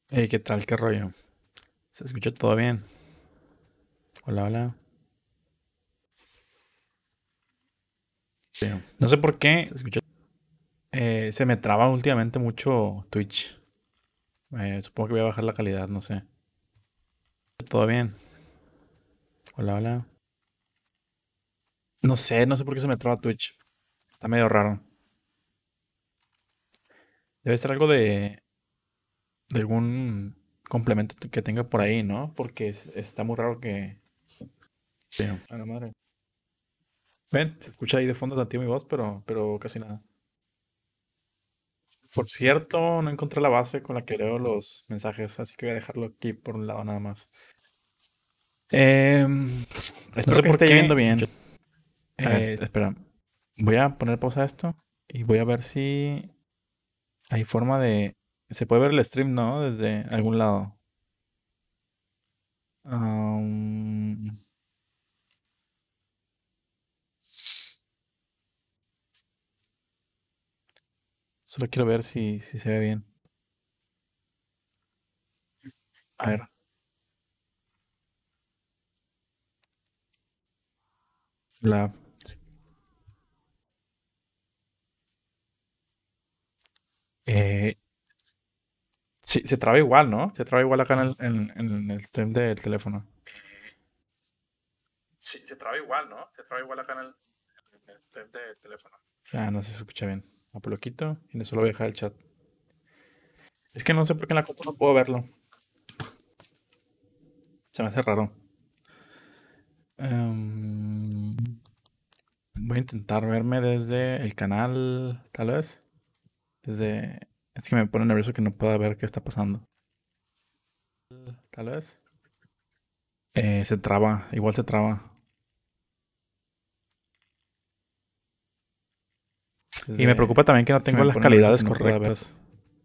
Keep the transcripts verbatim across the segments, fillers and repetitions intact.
Hey, ¿qué tal? ¿Qué rollo? ¿Se escucha todo bien? Hola, hola. Sí. No sé por qué se escucha. Eh, se me traba últimamente mucho Twitch. Eh, supongo que voy a bajar la calidad, no sé. ¿Todo bien? Hola, hola. No sé, no sé por qué se me traba Twitch. Está medio raro. Debe ser algo de, de algún complemento que tenga por ahí, ¿no? Porque es- está muy raro que... Sí. A la madre. Ven, se escucha ahí de fondo tantito mi voz, pero, pero casi nada. Por cierto, no encontré la base con la que leo los mensajes, así que voy a dejarlo aquí por un lado nada más. Em, no Espero sé que por esté qué. viendo Se escucha- bien. A ver, eh, espera, voy a poner pausa a esto y voy a ver si hay forma de... Se puede ver el stream, ¿no? Desde algún lado. Am, solo quiero ver si, si se ve bien. A ver. La, eh, sí, se traba igual, ¿no? Se traba igual acá en el, en- en el stream del teléfono. Sí, se traba igual, ¿no? Se traba igual acá en el, en el stream del teléfono. Ah, no sé si se escucha bien. Ah, pues lo quito y solo voy a dejar el chat. Es que no sé por qué en la compu no puedo verlo. Se me hace raro. Em, voy a intentar verme desde el canal, tal vez. Desde... Es que me pone nervioso que no pueda ver qué está pasando. Tal vez. Eh, se traba, igual se traba. Y me preocupa desde... también que no Es que tengo me las pone nervioso que calidades no pueda ver. correctas.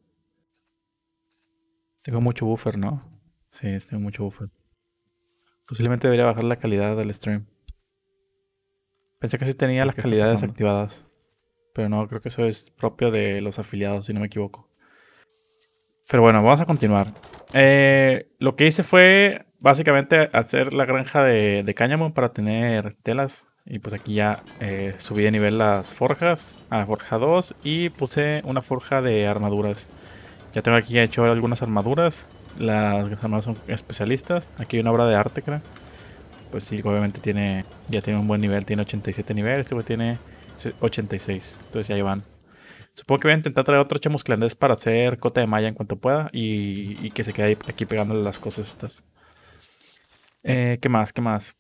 Tengo mucho buffer, ¿no? Sí, tengo mucho buffer. Posiblemente debería bajar la calidad del stream. Pensé que sí tenía ¿Por las qué está calidades pasando? activadas. Pero no, creo que eso es propio de los afiliados, si no me equivoco. Pero bueno, vamos a continuar. Eh, lo que hice fue básicamente hacer la granja de, de cáñamo para tener telas. Y pues aquí ya eh, subí de nivel las forjas a forja dos y puse una forja de armaduras. Ya tengo aquí hecho algunas armaduras. Las armaduras son especialistas. Aquí hay una obra de arte, creo. Pues sí, obviamente tiene, ya tiene un buen nivel. Tiene ochenta y siete niveles. Este güey tiene ochenta y seis. Entonces ya ahí van. Supongo que voy a intentar traer otro chamusclandés para hacer cota de malla en cuanto pueda y, y que se quede ahí- aquí pegándole las cosas estas. Eh, ¿qué más? ¿Qué más?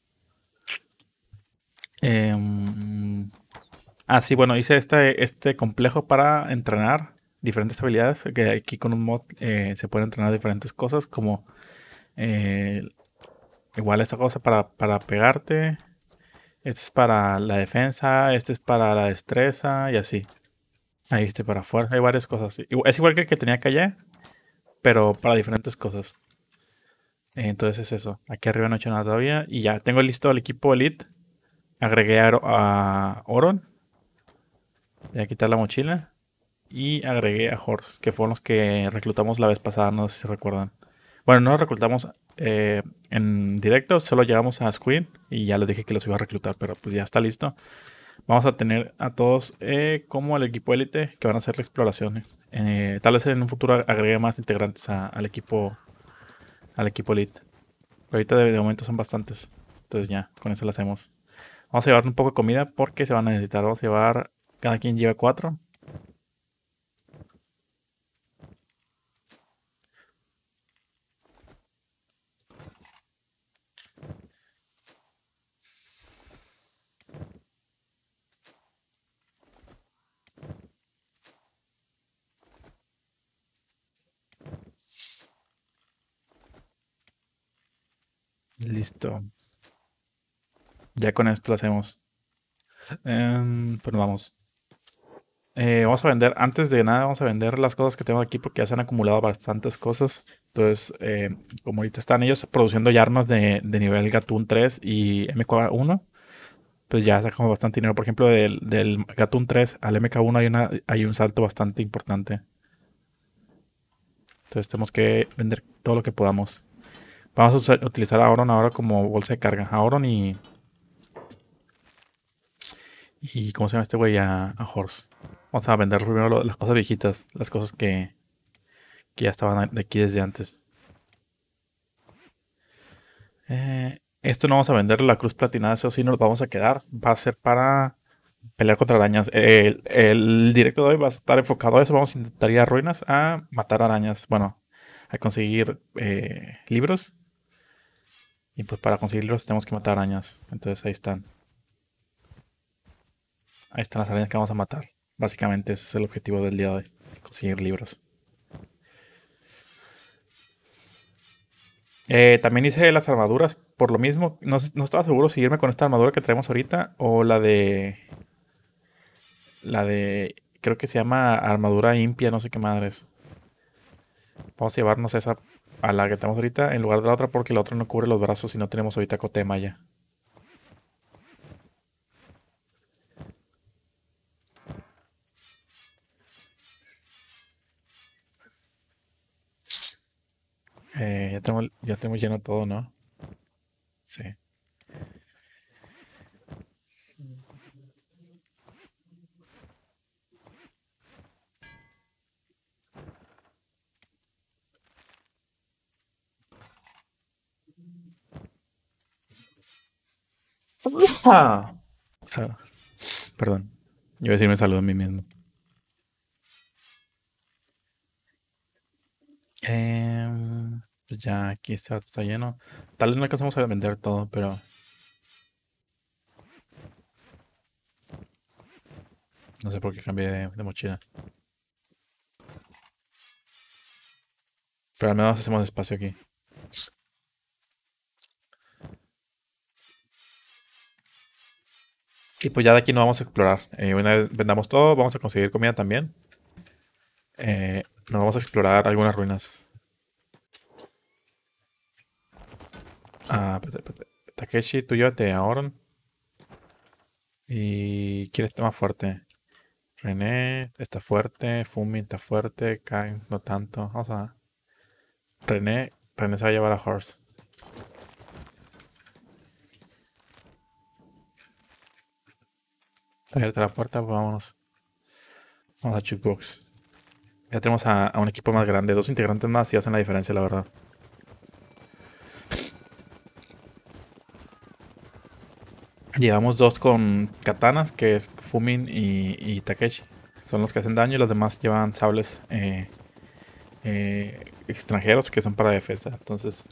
Em, ah, sí, bueno, hice este, este complejo para entrenar diferentes habilidades. Que aquí con un mod eh, se pueden entrenar diferentes cosas, como eh, igual esta cosa para, para pegarte. Este es para la defensa, este es para la destreza y así. Ahí este para fuerza, hay varias cosas. Igu- Es igual que el que tenía que allá, pero para diferentes cosas. Entonces es eso. Aquí arriba no he hecho nada todavía. Y ya tengo listo el equipo Elite. Agregué a, Oro- a Oron. Voy a quitar la mochila. Y agregué a Horse, que fueron los que reclutamos la vez pasada, no sé si recuerdan. Bueno, no los reclutamos eh, en directo, solo llegamos a Squid y ya les dije que los iba a reclutar, pero pues ya está listo. Vamos a tener a todos eh, como el equipo élite que van a hacer la exploración. Eh, tal vez en un futuro agregue más integrantes a- al equipo al equipo elite. Pero ahorita de, de momento son bastantes. Entonces ya, con eso lo hacemos. Vamos a llevar un poco de comida porque se van a necesitar. Vamos a llevar, cada quien lleva cuatro. Listo. Ya con esto lo hacemos. Em, pues nos vamos. Eh, vamos a vender, antes de nada, vamos a vender las cosas que tengo aquí porque ya se han acumulado bastantes cosas. Entonces, eh, como ahorita están ellos produciendo ya armas de, de nivel Gatun tres y M K uno, pues ya sacamos bastante dinero. Por ejemplo, del, del Gatun tres al M K uno hay, una, hay un salto bastante importante. Entonces tenemos que vender todo lo que podamos. Vamos a usar- utilizar a Auron ahora como bolsa de carga. A Auron y... y ¿cómo se llama este güey? A, a Horse. Vamos a vender primero lo- las cosas viejitas. Las cosas que, que ya estaban de aquí desde antes. Eh, esto no vamos a vender la cruz platinada. Eso sí nos lo vamos a quedar. Va a ser para pelear contra arañas. El, el directo de hoy va a estar enfocado a eso. Vamos a intentar ir a ruinas a matar arañas. Bueno, a conseguir eh, libros. Y pues para conseguir libros tenemos que matar arañas. Entonces ahí están. Ahí están las arañas que vamos a matar. Básicamente ese es el objetivo del día de hoy. Conseguir libros. Eh, también hice las armaduras. Por lo mismo, no, sé- no estaba seguro si irme con esta armadura que traemos ahorita o la de... La de... Creo que se llama armadura impia, no sé qué madres. Vamos a llevarnos esa a la que tenemos ahorita en lugar de la otra porque la otra no cubre los brazos y no tenemos ahorita cote de malla. Eh, ya tenemos, ya tenemos lleno todo, ¿no? Sí. Ah. O sea, perdón. Yo iba a decir me saludo a mí mismo. Em, pues ya aquí está, está lleno. Tal vez no alcanzamos a vender todo, pero no sé por qué cambié de, de mochila. Pero al menos hacemos espacio aquí. Y pues ya de aquí no vamos a explorar. Eh, una vez vendamos todo, vamos a conseguir comida también. Eh, nos vamos a explorar algunas ruinas. Ah, espérate, espérate. Takeshi, tú llévate a Oron. ¿Y quién está más fuerte? René está fuerte, Fumi está fuerte, Kai no tanto. Vamos a... René, René se va a llevar a Horse. Abierta la puerta, pues vámonos. Vamos a Jukebox. Ya tenemos a, a un equipo más grande. Dos integrantes más y hacen la diferencia, la verdad. Llevamos dos con katanas, que es Fumin y, y Takeshi. Son los que hacen daño y los demás llevan sables eh, eh, extranjeros que son para defensa. Entonces...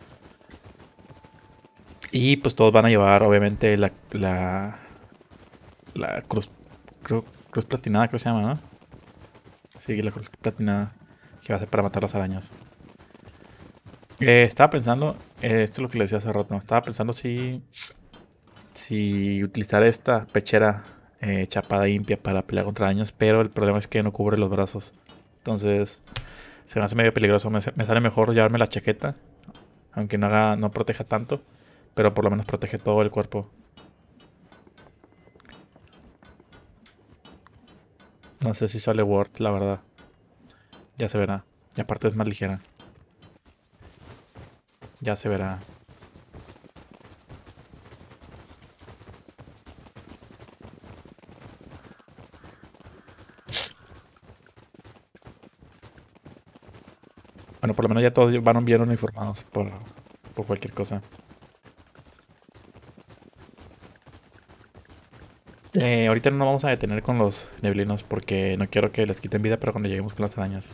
Y pues todos van a llevar, obviamente, la, la, la cruz, cruz, cruz platinada, creo que se llama, ¿no? Sí, la cruz platinada, que va a ser para matar las arañas. Eh, estaba pensando, eh, esto es lo que le decía hace rato, estaba pensando si, si utilizar esta pechera eh, chapada impia para pelear contra arañas, pero el problema es que no cubre los brazos. Entonces, se me hace medio peligroso. Me, me sale mejor llevarme la chaqueta, aunque no haga, no proteja tanto, pero por lo menos protege todo el cuerpo. No sé si sale worth, la verdad. Ya se verá. Y aparte es más ligera. Ya se verá. Bueno, por lo menos ya todos van bien uniformados por, por cualquier cosa. Eh, ahorita no nos vamos a detener con los neblinos porque no quiero que les quiten vida, pero cuando lleguemos con las arañas.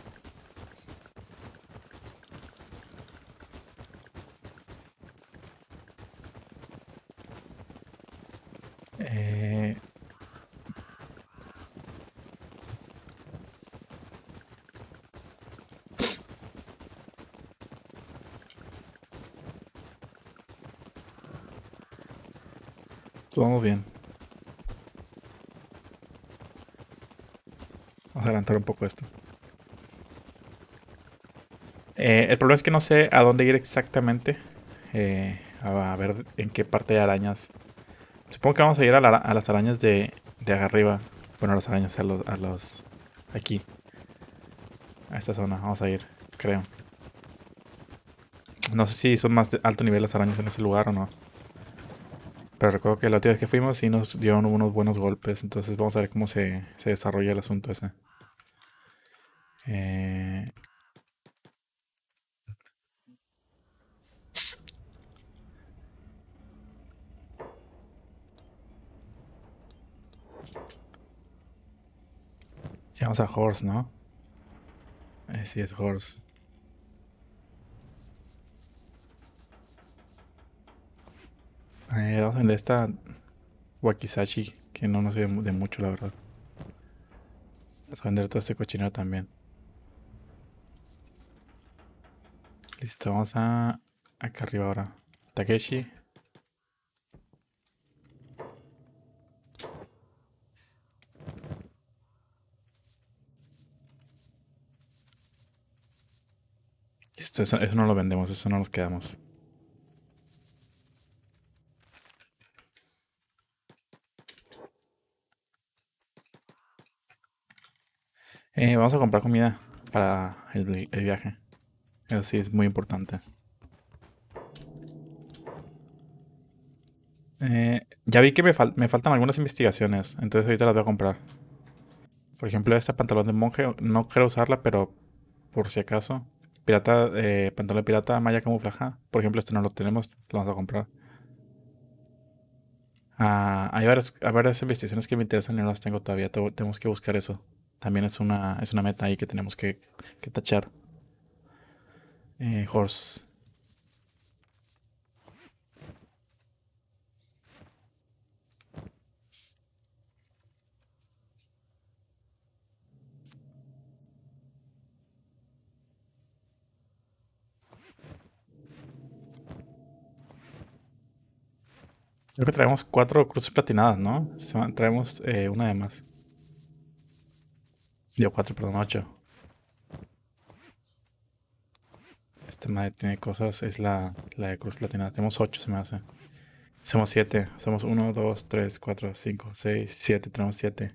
Eh, pues vamos bien. Vamos a adelantar un poco esto. Eh, el problema es que no sé a dónde ir exactamente. Eh, a ver en qué parte de arañas. Supongo que vamos a ir a, la- a las arañas de, de acá arriba. Bueno, a las arañas, a los, a los... Aquí. A esta zona, vamos a ir. creo. No sé si son más de alto nivel las arañas en ese lugar o no. Pero recuerdo que la última vez que fuimos sí nos dieron unos buenos golpes. Entonces vamos a ver cómo se, se desarrolla el asunto ese. Eh, Llegamos a Horse, ¿no? Eh, sí, es Horse. Eh, vamos a vender esta Wakizashi, que no nos sirve de mucho, la verdad. Vamos a vender todo este cochinero también. Listo, vamos a... acá arriba ahora. Takeshi. Listo, eso, eso no lo vendemos, eso no nos quedamos. Eh, vamos a comprar comida para el, el viaje. Eso sí es muy importante. Eh, ya vi que me, fal- me faltan algunas investigaciones, entonces ahorita las voy a comprar. Por ejemplo, esta pantalón de monje, no quiero usarla, pero por si acaso. Pirata, eh, pantalón de pirata, malla camuflaje. Por ejemplo, este no lo tenemos, lo vamos a comprar. Ah, hay varias, hay varias investigaciones que me interesan y no las tengo todavía. Tengo- tenemos que buscar eso. También es una, es una meta ahí que tenemos que, que tachar. Eh, horse. Creo que traemos cuatro cruces platinadas, ¿no? Se van- Traemos eh, una de más. Digo, cuatro, perdón, ocho. Este madre tiene cosas, es la, la de cruz platinada. Tenemos ocho, se me hace. Somos siete. Somos uno, dos, tres, cuatro, cinco, seis, siete. Tenemos siete.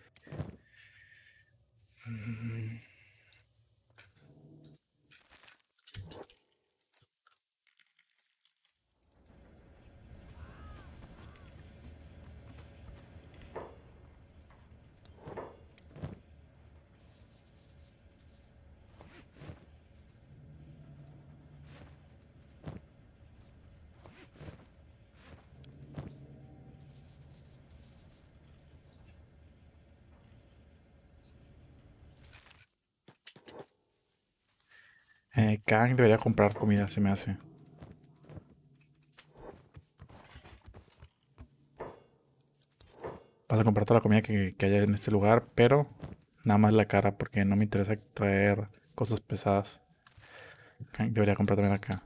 Eh, Kang debería comprar comida, se me hace. Vas a comprar toda la comida que, que haya en este lugar, pero nada más la cara, porque no me interesa traer cosas pesadas. Kang debería comprar también acá.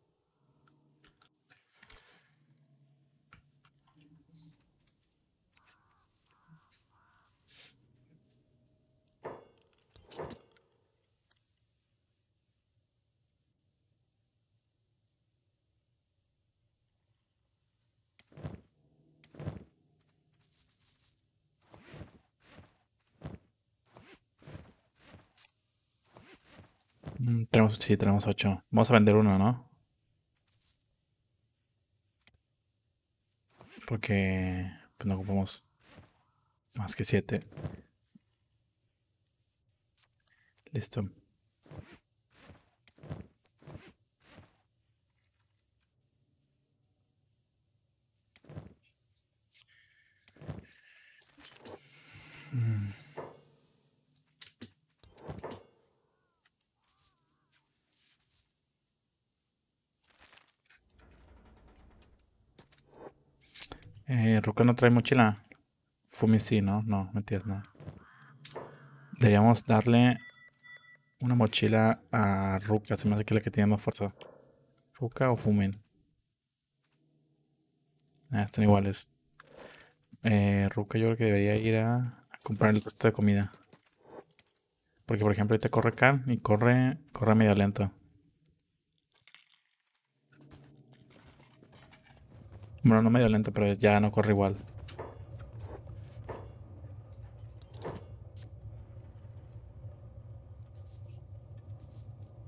Mm, tenemos, sí, tenemos ocho. Vamos a vender uno, ¿no? Porque pues no ocupamos más que siete. Listo. Eh, Ruka no trae mochila. Fumi sí, ¿no? No, mentiras, no. Deberíamos darle una mochila a Ruka. Se me hace que es la que tiene más fuerza. Ruka o Fumin. Ah, están iguales. Eh, Ruka yo creo que debería ir a, a comprar el resto de comida. Porque por ejemplo ahorita corre Khan y corre, corre medio lento. Bueno, no medio lento, pero ya no corre igual.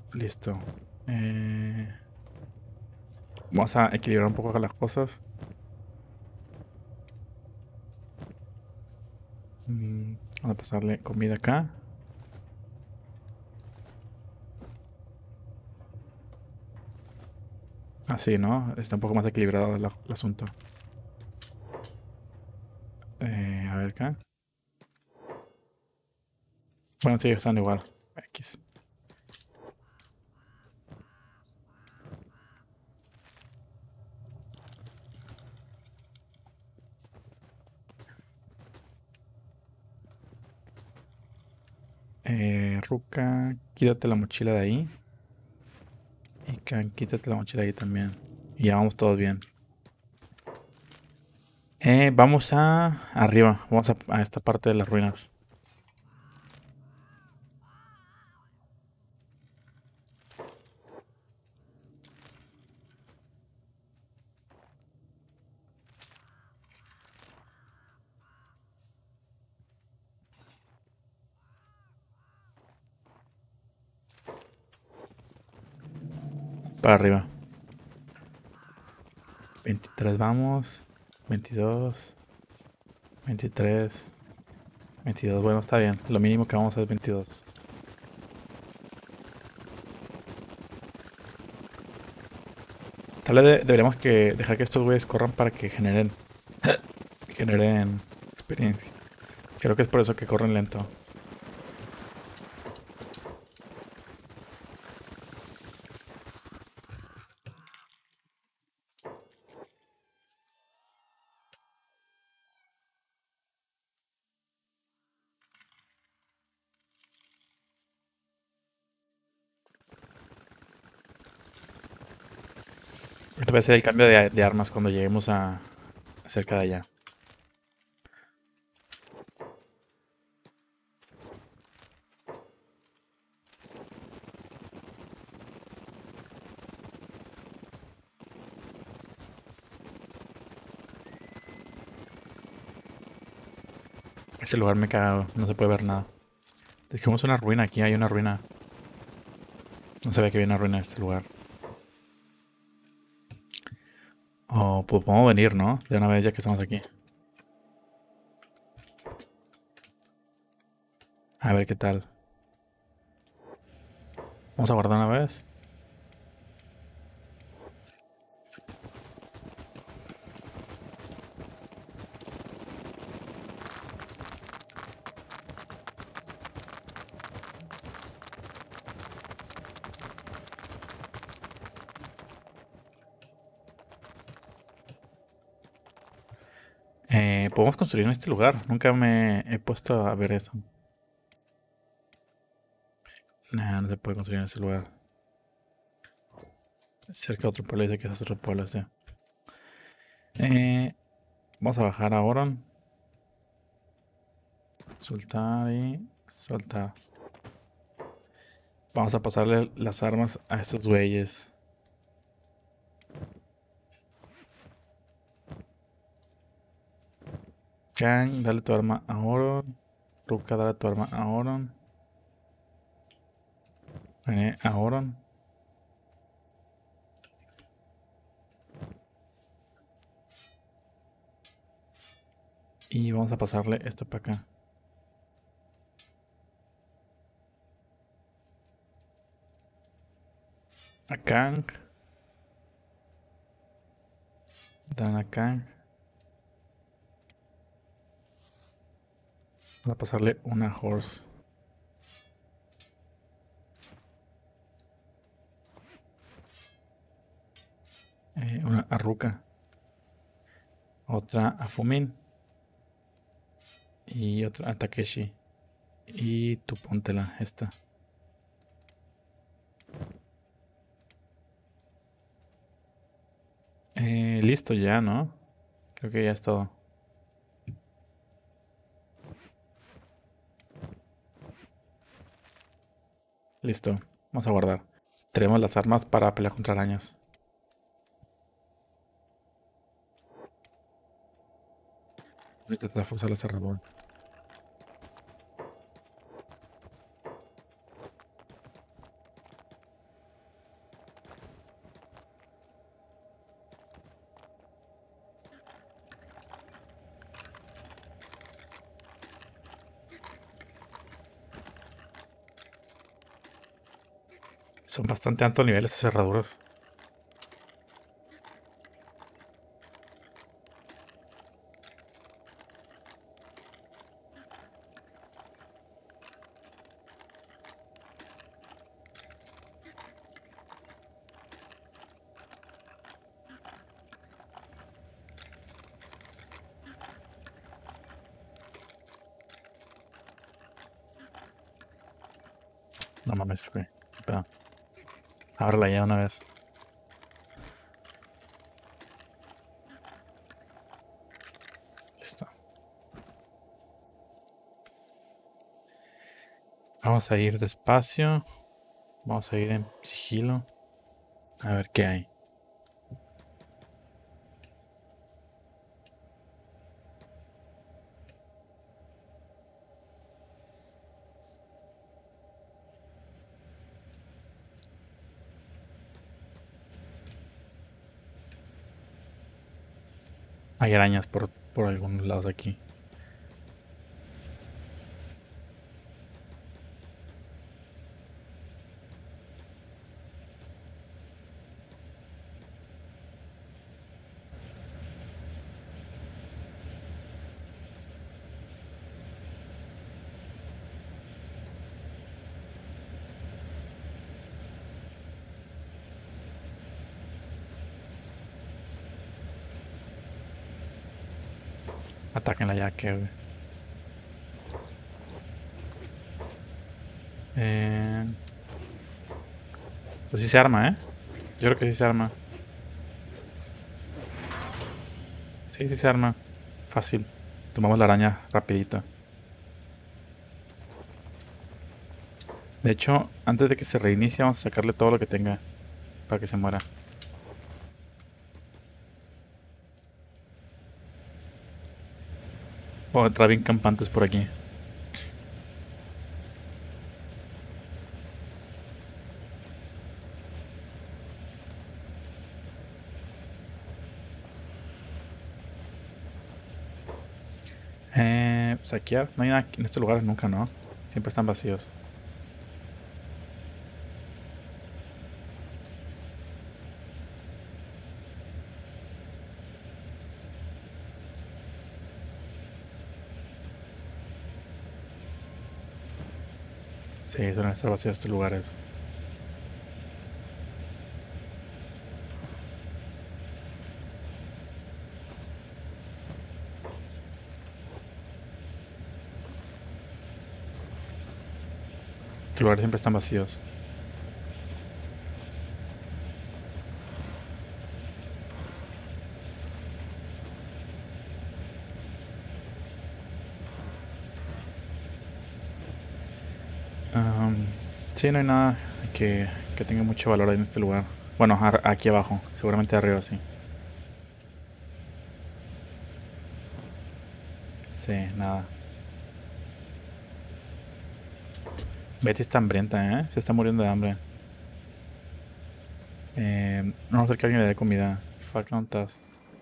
Listo. Eh, vamos a equilibrar un poco las cosas. Mm, vamos a pasarle comida acá. Así, ¿no? Está un poco más equilibrado el, el asunto. Eh, a ver acá. Bueno, sí, están igual. X. Eh, Ruka, quítate la mochila de ahí. Y Kan, quítate la mochila de ahí también. Y ya vamos todos bien. Eh, vamos a arriba. Vamos a, a esta parte de las ruinas. Para arriba. veintitrés vamos. veintidós. veintitrés. veintidós. Bueno, está bien. Lo mínimo que vamos a es veintidós. Tal vez de- deberíamos que dejar que estos güeyes corran para que generen, generen experiencia. Creo que es por eso que corren lento. Esto va a ser el cambio de, de armas cuando lleguemos a cerca de allá. Este lugar me cago, no se puede ver nada. Dejemos una ruina aquí, hay una ruina. No sabía que había una ruina en este lugar. Oh, pues podemos venir, ¿no? De una vez ya que estamos aquí. A ver qué tal. Vamos a guardar una vez. Eh, podemos construir en este lugar. Nunca me he puesto a ver eso. Nah, no se puede construir en ese lugar. Cerca de otro pueblo, dice que es otro pueblo, sí. Eh, vamos a bajar a Oron. Soltar y soltar. Vamos a pasarle las armas a estos güeyes. Kang, dale tu arma a Oron. Ruka, dale tu arma a Oron. René, a Oron. Y vamos a pasarle esto para acá. A Kang. Dan a Kang. Vamos a pasarle una horse. Eh, una a Ruka. Otra a Fumin. Y otra a Takeshi. Y tú póntela, esta. Eh, listo ya, ¿no? Creo que ya es todo. Listo. Vamos a guardar. Tenemos las armas para pelear contra arañas. Vamos a intentar forzar la cerradura. Son bastante altos niveles de cerraduras. No mames, güey. Qué pedo. Ábrela ya una vez. Listo. Vamos a ir despacio. Vamos a ir en sigilo. A ver qué hay. Hay arañas por, por algunos lados de aquí. Atáquenla ya, que güey. Eh, pues sí se arma, ¿eh? Yo creo que sí se arma. Sí, sí se arma. Fácil. Tomamos la araña rapidito. De hecho, antes de que se reinicie, vamos a sacarle todo lo que tenga para que se muera. O entrar bien campantes por aquí. Eh, saquear. No hay nada en estos lugares nunca, ¿no? Siempre están vacíos. Sí, suelen estar vacíos estos lugares. Estos lugares siempre están vacíos. Um, sí, no hay nada que, que tenga mucho valor en este lugar. Bueno, ar- aquí abajo. Seguramente arriba, sí. Sí, nada. Betty está hambrienta, ¿eh? Se está muriendo de hambre. Eh, vamos a hacer que alguien le dé comida. Fuck, no estás.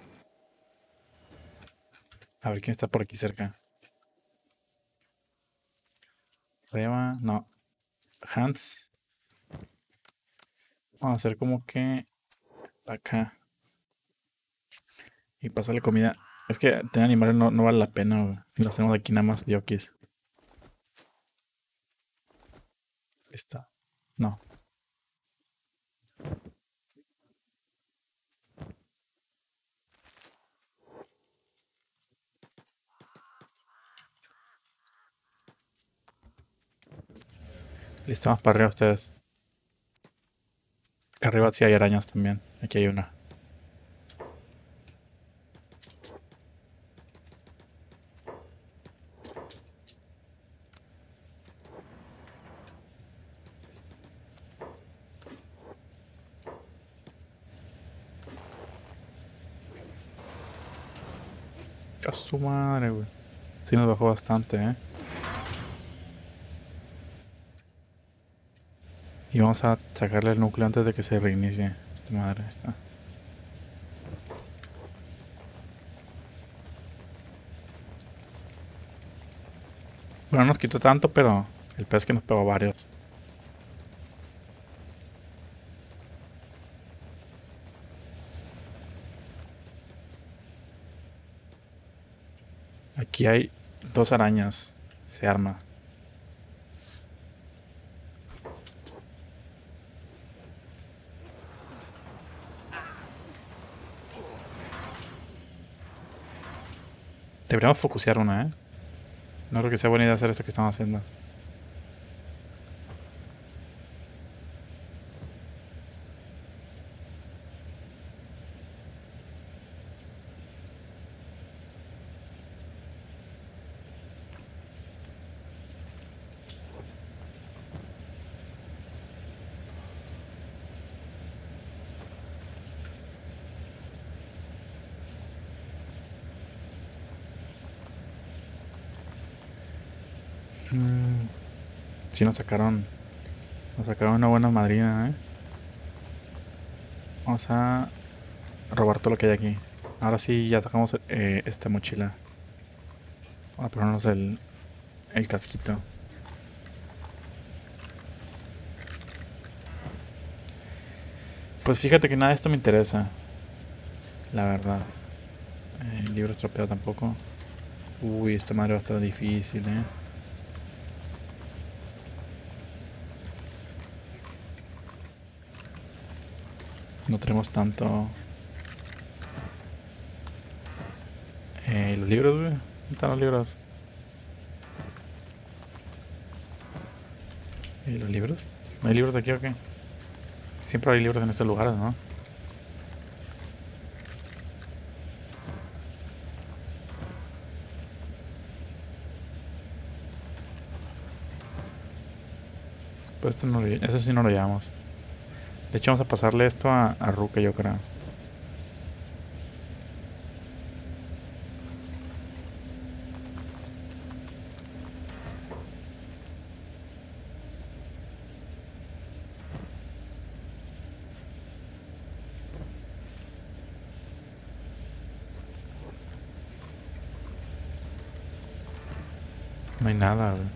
A ver quién está por aquí cerca. Reba, no. Hans. Vamos a hacer como que acá. Y pasarle comida. Es que tener animales no, no vale la pena, güey. Y los tenemos aquí nada más diokis. Listo. No. Listo, vamos para arriba ustedes. Acá arriba sí hay arañas también. Aquí hay una. A su madre, güey. Sí nos bajó bastante, ¿eh? Y vamos a sacarle el núcleo antes de que se reinicie. Esta madre está. Bueno, no nos quitó tanto, pero el pez que nos pegó varios. Aquí hay dos arañas. Se arma. Deberíamos focusear una, ¿eh? No creo que sea buena idea hacer esto que estamos haciendo. Mm, sí, nos sacaron. Nos sacaron una buena madrina, ¿eh? Vamos a robar todo lo que hay aquí. Ahora sí, ya sacamos eh, esta mochila. Vamos a ponernos el, el casquito. Pues fíjate que nada de esto me interesa. La verdad. Eh, el libro estropeado tampoco. Uy, esta madre va a estar difícil, ¿eh? No tenemos tanto. Eh, los libros, güey. ¿Dónde están los libros? ¿Y los libros? ¿No hay libros aquí o qué? Siempre hay libros en estos lugares, ¿no? Pues esto no lo, eso sí no lo llevamos. De hecho, vamos a pasarle esto a, a Ruka, yo creo. No hay nada, güey.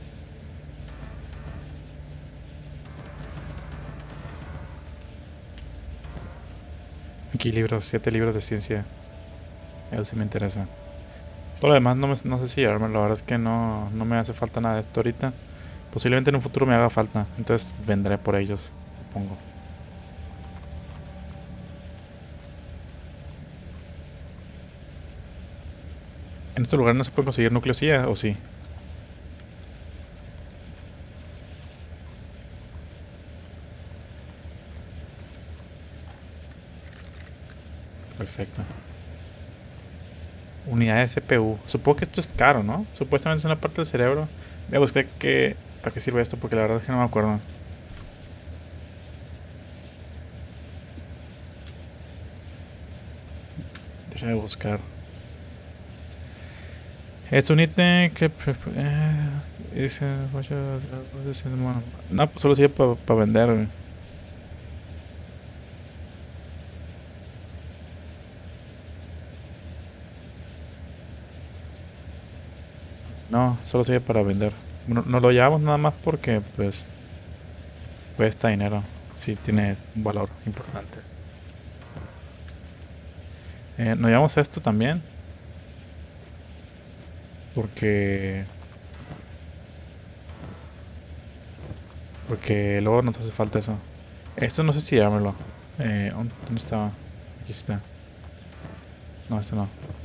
Aquí libros, siete libros de ciencia. Eso sí me interesa. Todo lo demás no, me, no sé si llevarme. La verdad es que no, no me hace falta nada de esto ahorita. Posiblemente en un futuro me haga falta. Entonces vendré por ellos, supongo. En este lugar no se puede conseguir núcleos I A, ¿o sí? Perfecto. Unidad de C P U. Supongo que esto es caro, ¿no? Supuestamente es una parte del cerebro. Voy a buscar qué, para qué sirve esto, porque la verdad es que no me acuerdo. Déjame buscar. Es un ítem que... pref- eh, dice, no, pues solo sirve para pa vender, güey. No, solo sirve para vender. No, no lo llevamos nada más porque, pues, cuesta dinero. Sí, tiene un valor importante. Eh, nos llevamos esto también. Porque... Porque luego nos hace falta eso. Esto no sé si llevármelo. Eh, ¿dónde dónde estaba? Aquí está. No, esto no.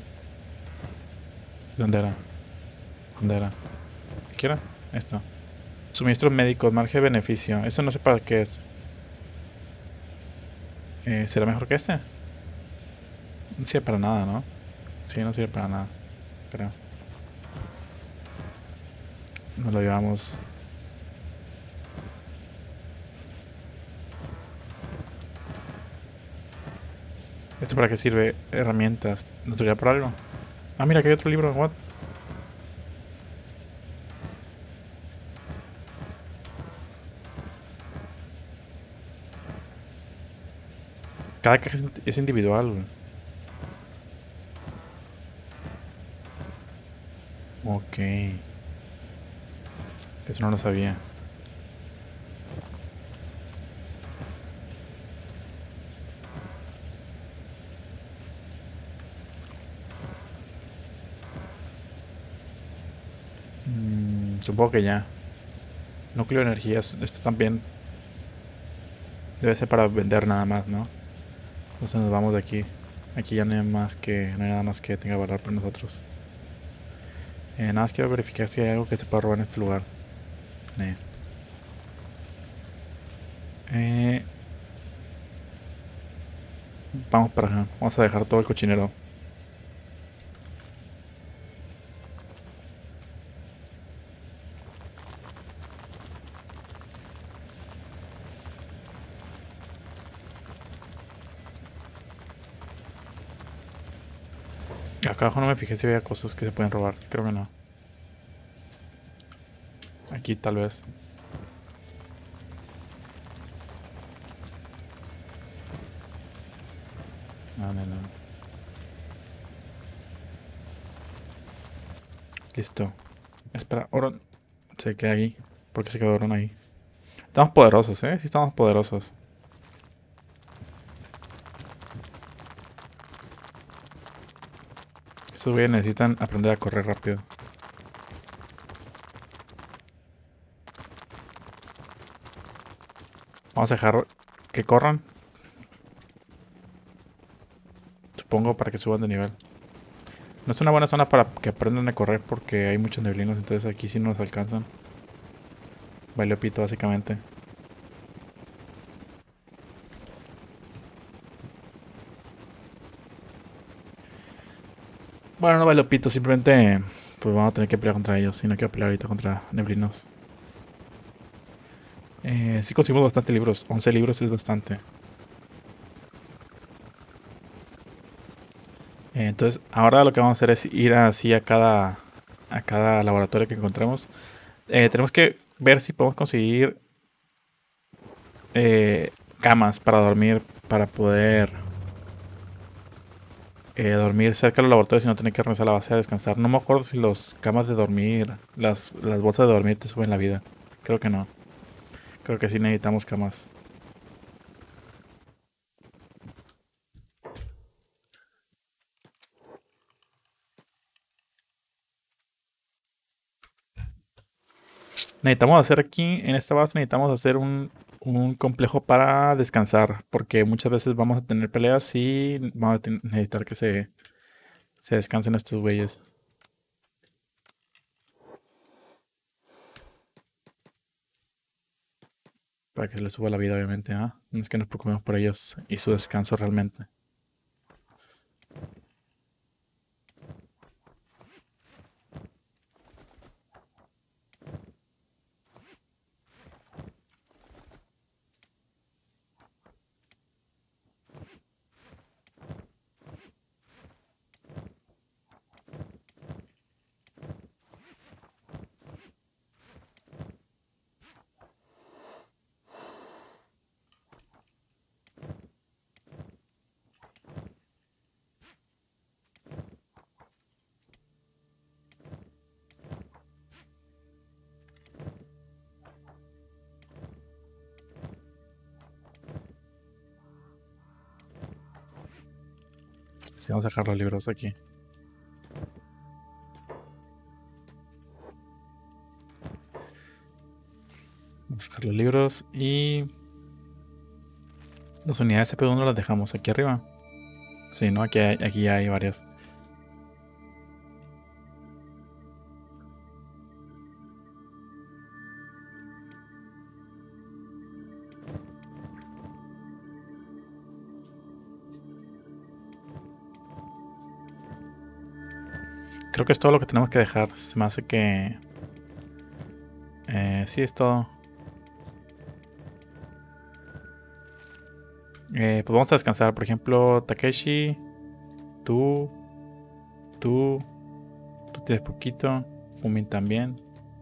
¿Dónde era? ¿Dónde era? ¿Qué era? Esto. Suministros médicos, margen de beneficio. Eso no sé para qué es. Eh, ¿Será mejor que este? No sirve para nada, ¿no? Sí, no sirve para nada. Creo. Nos lo llevamos. ¿Esto para qué sirve? Herramientas. ¿Nos serviría para algo? Ah, mira, aquí hay otro libro. What? Cada caja es es individual, güey. Ok. Eso no lo sabía. Supongo que ya. Núcleo de energías. Esto también debe ser para vender nada más, ¿no? Entonces nos vamos de aquí. Aquí ya no hay más que. No hay nada más que tenga valor para nosotros. Eh, nada más quiero verificar si hay algo que te pueda robar en este lugar. Eh. Eh, vamos para acá. Vamos a dejar todo el cochinero. Acá abajo no me fijé si había cosas que se pueden robar. Creo que no. Aquí tal vez. No, no, no. Listo. Espera, Oron. Se queda ahí. ¿Por qué se quedó Oron ahí? Estamos poderosos, ¿eh? Sí estamos poderosos. Esos güeyes necesitan aprender a correr rápido. Vamos a dejar que corran. Supongo para que suban de nivel. No es una buena zona para que aprendan a correr porque hay muchos neblinos, entonces aquí sí no nos alcanzan. Vale pito básicamente. Bueno, no vale pito, simplemente pues vamos a tener que pelear contra ellos. Si no quiero pelear ahorita contra neblinos. Eh, sí conseguimos bastante libros. once libros es bastante. Eh, entonces, ahora lo que vamos a hacer es ir así a cada, a cada laboratorio que encontremos. Eh, tenemos que ver si podemos conseguir eh, camas para dormir, para poder eh, dormir cerca de los laboratorios y no tener que regresar a la base a descansar. No me acuerdo si los camas de dormir, las, las bolsas de dormir te suben la vida. Creo que no. Creo que sí necesitamos camas. Necesitamos hacer aquí, en esta base necesitamos hacer un, un complejo para descansar, porque muchas veces vamos a tener peleas y vamos a necesitar que se, se descansen estos güeyes. Para que se les suba la vida, obviamente, ¿ah? No es que nos preocupemos por ellos y su descanso realmente. Sí, vamos a dejar los libros aquí. Vamos a dejar los libros y... Las unidades C P U, ¿dónde las dejamos? ¿Aquí arriba? Sí, ¿no? Aquí, hay, aquí ya hay varias. Creo que es todo lo que tenemos que dejar. Se me hace que... Eh, sí, es todo. Eh, pues vamos a descansar. Por ejemplo, Takeshi, tú, tú, tú tienes poquito. Fumin también.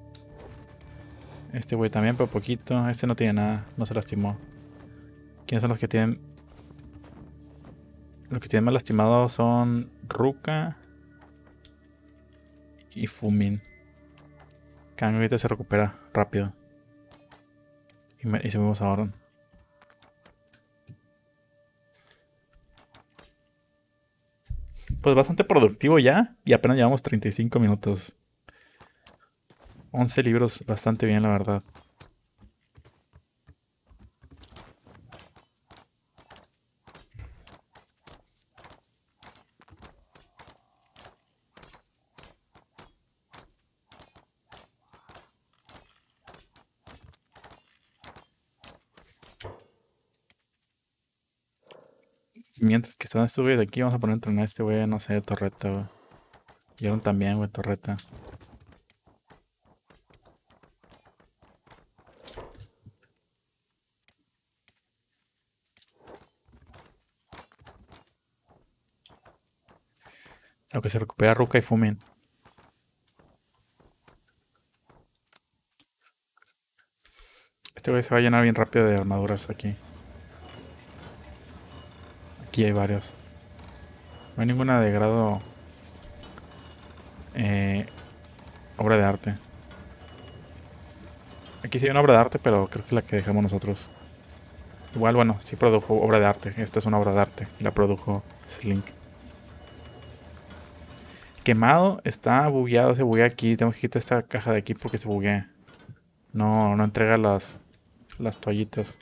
Este güey también, pero poquito. Este no tiene nada, no se lastimó. ¿Quiénes son los que tienen? Los que tienen más lastimado son Ruka y Fumin. Kang ahorita se recupera rápido. Y, me, y subimos a Oron. Pues bastante productivo ya. Y apenas llevamos treinta y cinco minutos. once libros, bastante bien, la verdad. Mientras que están estos güeyes de aquí, vamos a poner a entrenar a este güey, no sé, torreta, güey. Y Aaron también, güey, torreta. Lo que se recupera Ruka y Fumin. Este güey se va a llenar bien rápido de armaduras aquí. Aquí hay varios. No hay ninguna de grado... Eh, obra de arte. Aquí sí hay una obra de arte, pero creo que es la que dejamos nosotros. Igual, bueno, sí produjo obra de arte. Esta es una obra de arte. La produjo Slink. Quemado, está bugueado, se buguea aquí. Tengo que quitar esta caja de aquí porque se buguea. No, no entrega las, las toallitas.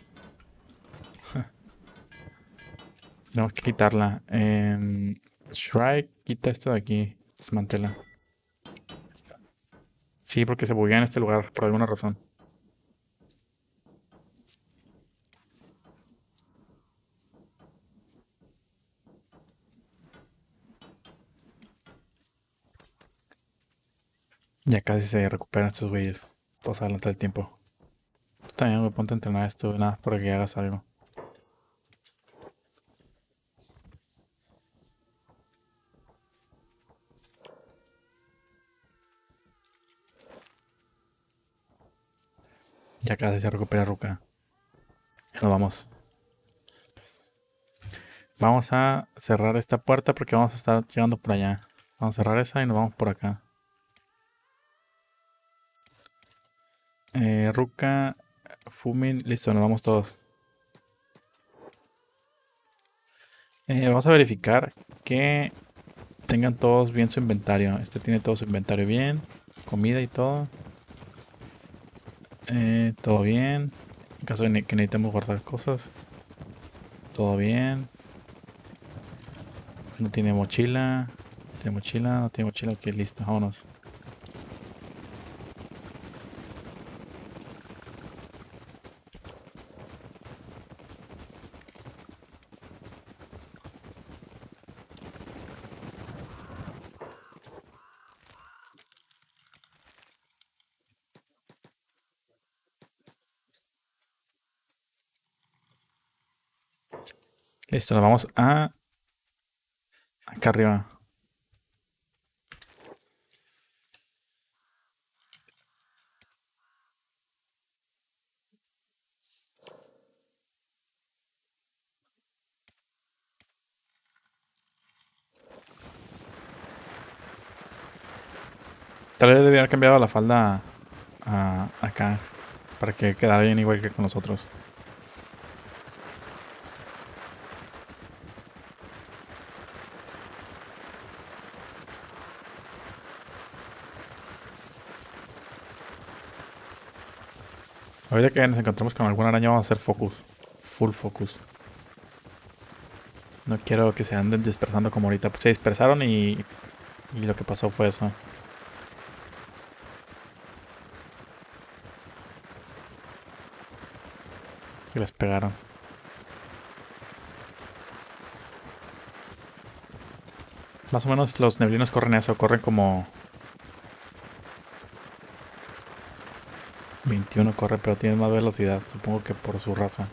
Tenemos que quitarla. Eh, Shrike, quita esto de aquí. Desmantela. Sí, porque se buguea en este lugar por alguna razón. Ya casi se recuperan estos güeyes. Todos adelante del tiempo. Tú también, güey, ponte a entrenar esto, nada, para que hagas algo. Ya casi se recupera Ruka. Ya nos vamos. Vamos a cerrar esta puerta porque vamos a estar llegando por allá. Vamos a cerrar esa y nos vamos por acá. Eh, Ruka, Fumin, listo, nos vamos todos. Eh, vamos a verificar que tengan todos bien su inventario. Este tiene todo su inventario bien. Comida y todo. Eh, todo bien. En caso de ne- que necesitemos guardar cosas. Todo bien. No tiene mochila. No tiene mochila. No tiene mochila. Ok, listo. Vámonos. Listo, nos vamos a... Acá arriba. Tal vez debía haber cambiado la falda a, acá. Para que quedara bien igual que con nosotros. Ahorita que nos encontramos con alguna araña vamos a hacer focus. Full focus. No quiero que se anden dispersando como ahorita. Pues se dispersaron y, y lo que pasó fue eso. Que les pegaron. Más o menos los neblinos corren eso. Corren como... veintiuno corre, pero tienen más velocidad. Supongo que por su raza.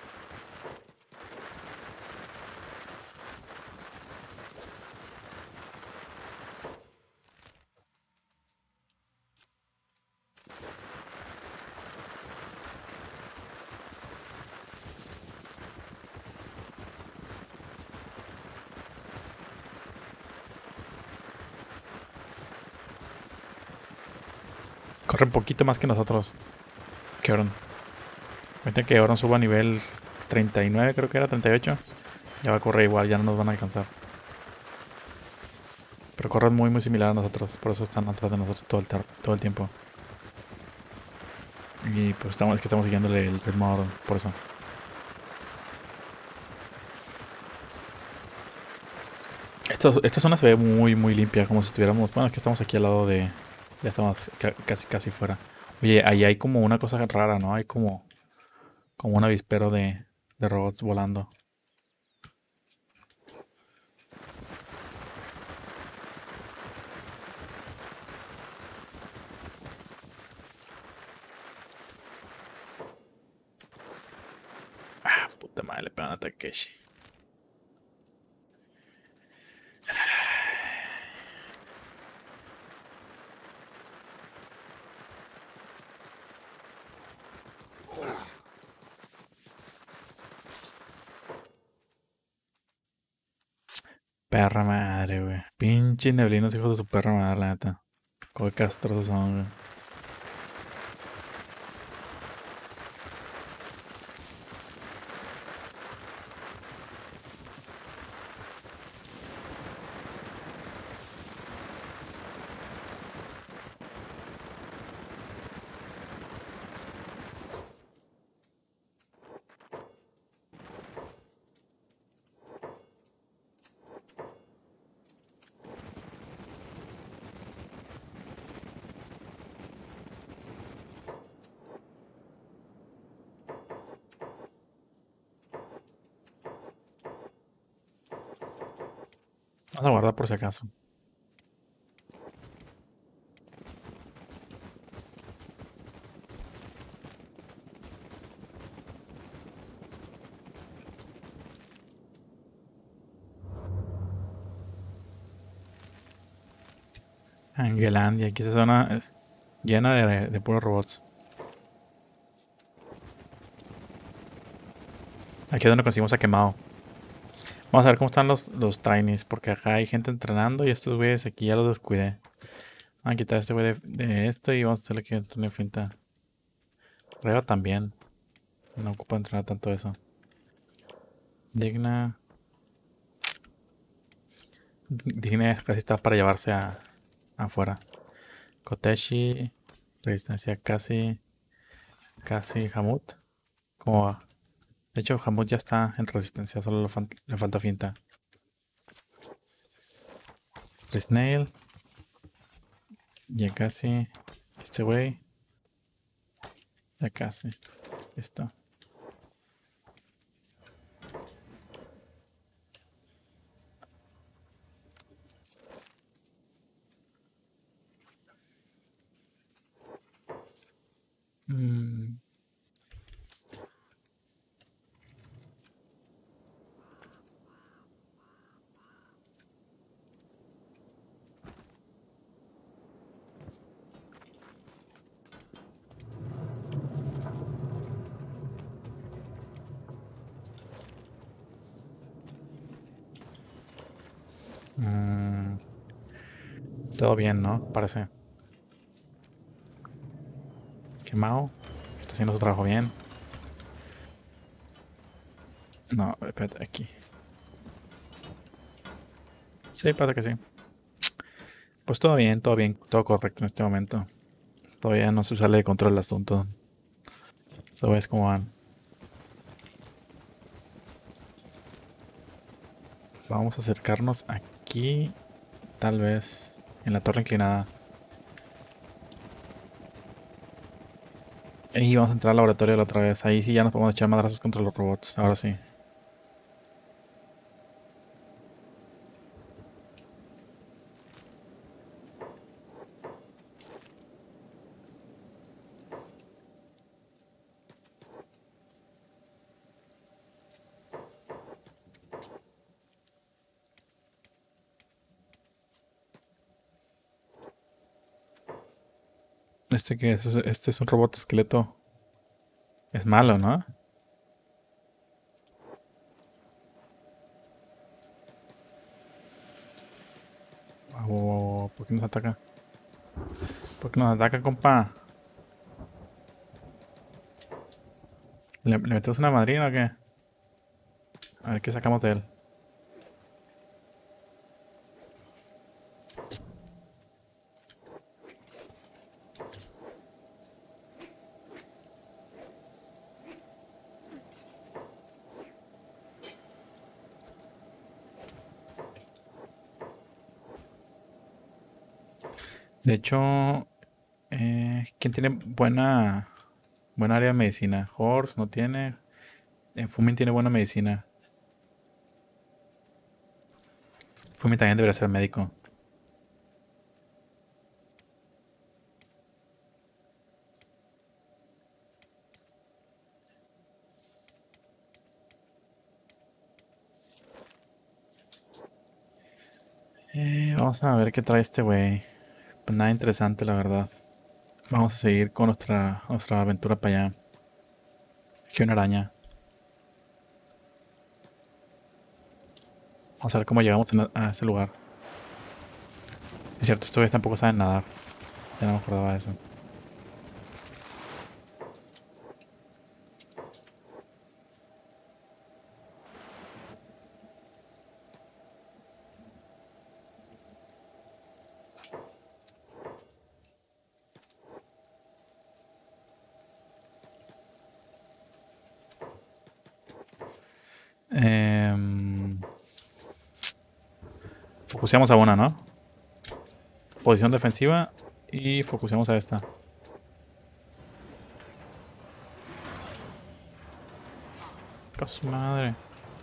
Corren un poquito más que nosotros. Que Euron. Ahorita que Euron suba a nivel treinta y nueve, creo que era treinta y ocho. Ya va a correr igual, ya no nos van a alcanzar. Pero corren muy muy similar a nosotros. Por eso están atrás de nosotros todo el, todo el tiempo. Y pues estamos, es que estamos siguiéndole el ritmo ahora, por eso. Esta, esta zona se ve muy, muy limpia, como si estuviéramos. Bueno, es que estamos aquí al lado de. Ya estamos ca- casi, casi fuera. Oye, ahí hay como una cosa rara, ¿no? Hay como, como un avispero de, de robots volando. Ah, puta madre, le pegan a Takeshi. Perra madre, güey. Pinche neblinos, hijos de su perra madre, la neta. Qué castrosos son, güey. Vamos a guardar por si acaso. Angelandia, aquí esta zona es llena de, de puros robots. Aquí es donde conseguimos a Quemado. Vamos a ver cómo están los, los trainees, porque acá hay gente entrenando y estos güeyes aquí ya los descuidé. Vamos a quitar a este güey de, de esto y vamos a hacerle que entre una finta. Reba también. No ocupa entrenar tanto eso. Digna. Digna casi está para llevarse a, afuera. Koteshi. Resistencia casi. Casi Hamut. ¿Cómo va? De hecho, Hamut ya está en resistencia, solo le, fal- le falta finta. Snail. Ya casi. Este güey. Ya casi. Listo. Mm, mm, todo bien, ¿no? Parece. Quemado. Está haciendo su trabajo bien. No, espérate, aquí. Sí, parece que sí. Pues todo bien, todo bien, todo correcto en este momento. Todavía no se sale de control el asunto. Todo es como van. Vamos a acercarnos aquí, tal vez, en la torre inclinada. Y vamos a entrar al laboratorio la otra vez. Ahí sí ya nos podemos echar madrazos contra los robots. Ahora sí. Este que es, este es un robot esqueleto. Es malo, ¿no? Oh, ¿por qué nos ataca? ¿Por qué nos ataca, compa? ¿Le, le metemos una madrina o qué? A ver qué sacamos de él. De hecho, eh, ¿quién tiene buena, buena área de medicina? Horse no tiene. Eh, Fumin tiene buena medicina. Fumin también debería ser médico. Eh, vamos a ver qué trae este güey. Pues nada interesante, la verdad. Vamos a seguir con nuestra, nuestra aventura para allá. Aquí hay una araña. Vamos a ver cómo llegamos en- a ese lugar. Es cierto, estos güeyes tampoco saben nadar. Ya no me acordaba de eso. Em, focuseamos a una, ¿no? Posición defensiva y focuseamos a esta. ¡A su madre!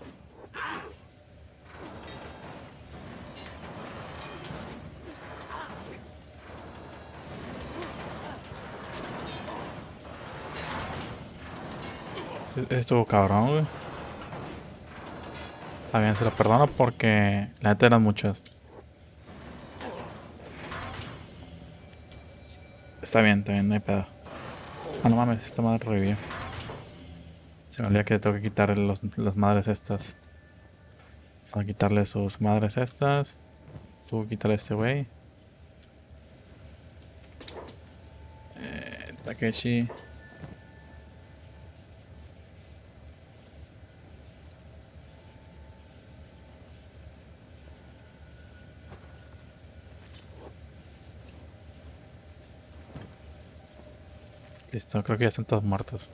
Es- Estuvo cabrón, güey. Está bien, se lo perdono porque la neta eran muchas. Está bien, está bien, no hay pedo. Ah, no mames, esta madre revivió. Se me olvida que tengo que quitar los, las madres estas. Voy a quitarle sus madres estas. Tú quítale a este güey. Eh, Takeshi. Listo, creo que ya están todos muertos.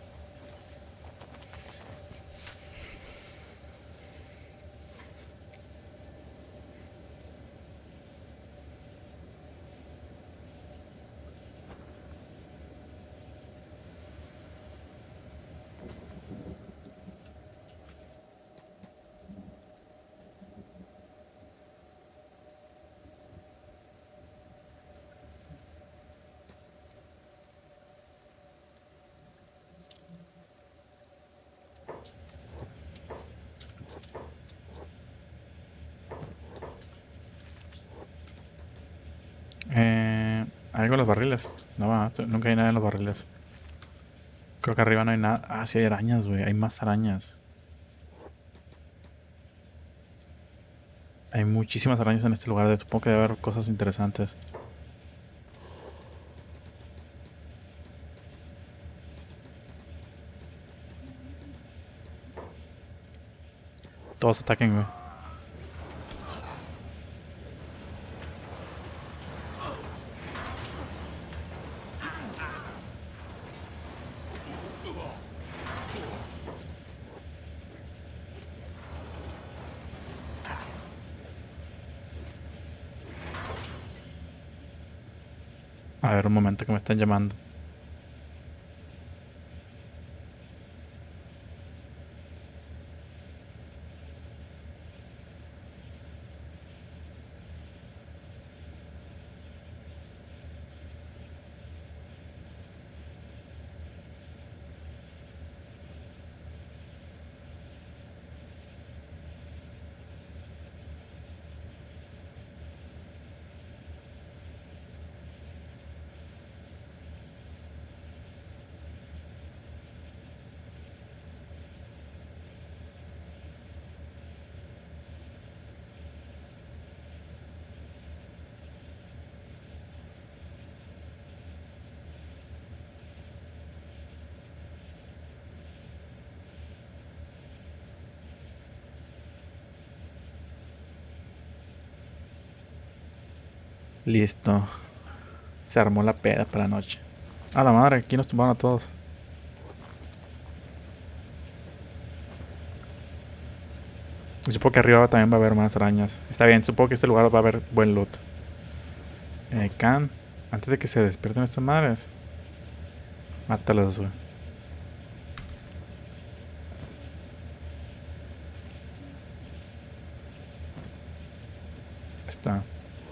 Eh, ¿Algo en los barriles? No va, t- nunca hay nada en los barriles. Creo que arriba no hay nada. Ah, sí hay arañas, güey. Hay más arañas. Hay muchísimas arañas en este lugar. Supongo que debe haber cosas interesantes. Todos ataquen, güey. A ver, un momento que me están llamando. Listo. Se armó la peda para la noche. A la madre, aquí nos tumbaron a todos. Y supongo que arriba también va a haber más arañas. Está bien, supongo que este lugar va a haber buen loot. Eh, Can, antes de que se despierten estas madres, mátalas, güey. Está.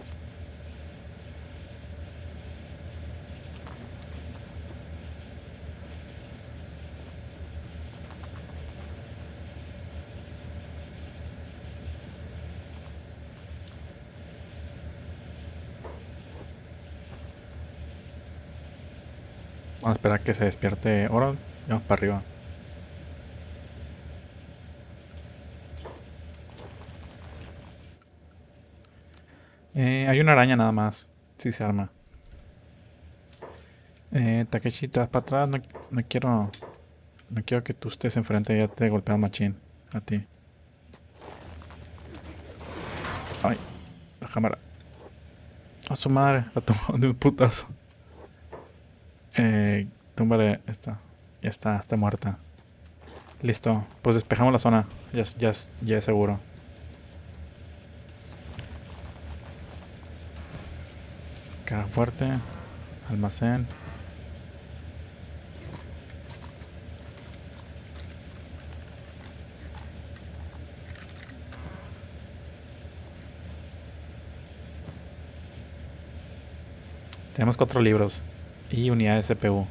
Vamos a esperar que se despierte. Ahora, vamos para arriba. Eh, hay una araña nada más. Si se arma. Eh, Takeshi, te vas para atrás. No, no quiero. No quiero que tú estés enfrente y ya te golpea machín. A ti. Ay, la cámara. A su madre. La tomó de un putazo. Eh, túmbale esta. Ya está, está muerta. Listo. Pues despejamos la zona. Ya, es- ya, es- ya es seguro. Caja fuerte. Almacén. Tenemos cuatro libros. Y unidad de C P U.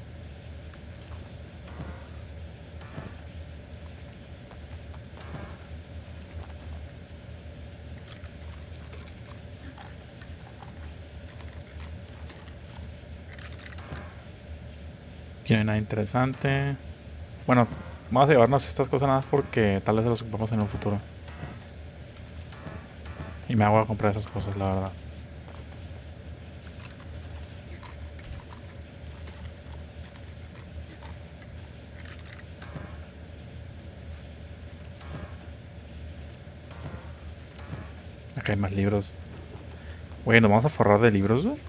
Aquí no hay nada interesante. Bueno, vamos a llevarnos estas cosas nada más porque tal vez las ocupamos en un futuro. Y me hago a comprar esas cosas, la verdad. Acá hay más libros. Güey, nos vamos a forrar de libros, güey.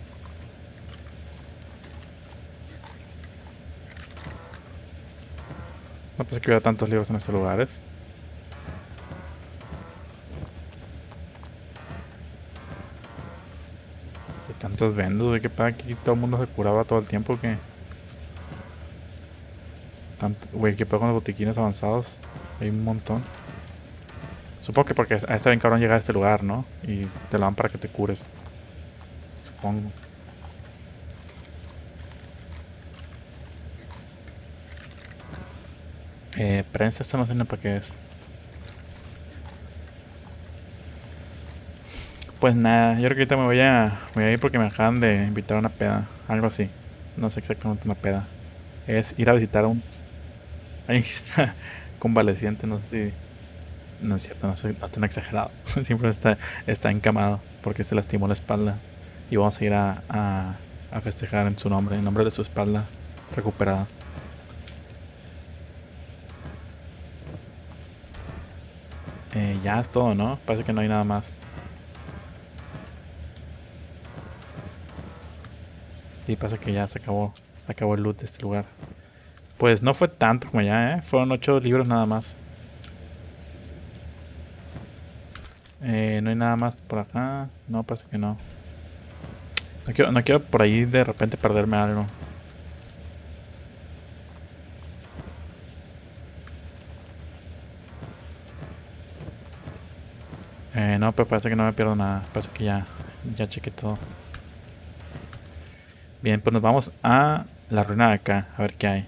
No pensé que hubiera tantos libros en estos lugares. Y tantos vendos, güey, que para aquí todo el mundo se curaba todo el tiempo que. Tanto, güey, que pedo con los botiquines avanzados. Hay un montón. Supongo que porque a está bien cabrón llegar a este lugar, ¿no? Y te lo dan para que te cures. Supongo. Eh, prensa, esto no sé ni para qué es. Pues nada, yo creo que ahorita me voy a, voy a ir porque me acaban de invitar a una peda. Algo así. No sé exactamente una peda. Es ir a visitar a un. Alguien que está convaleciente, no sé si. No es cierto, no, sé, no estoy exagerado. Siempre está, está encamado porque se lastimó la espalda. Y vamos a ir a, a, a festejar en su nombre, en nombre de su espalda recuperada. Eh, ya es todo, ¿no? Parece que no hay nada más. Sí, pasa que ya se acabó, se acabó el loot de este lugar. Pues no fue tanto como ya, ¿eh? Fueron ocho libros nada más. Eh, no hay nada más por acá. No, parece que no. No quiero, no quiero por ahí de repente perderme algo. Eh, no, pero parece que no me pierdo nada. Parece que ya, ya chequé todo. Bien, pues nos vamos a la ruina de acá, a ver qué hay.